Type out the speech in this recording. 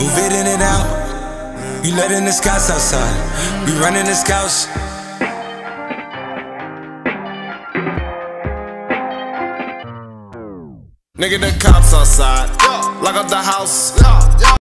Move it in and out. We letting the scouts outside. We running the scouts. Nigga, the cops outside. Lock up the house.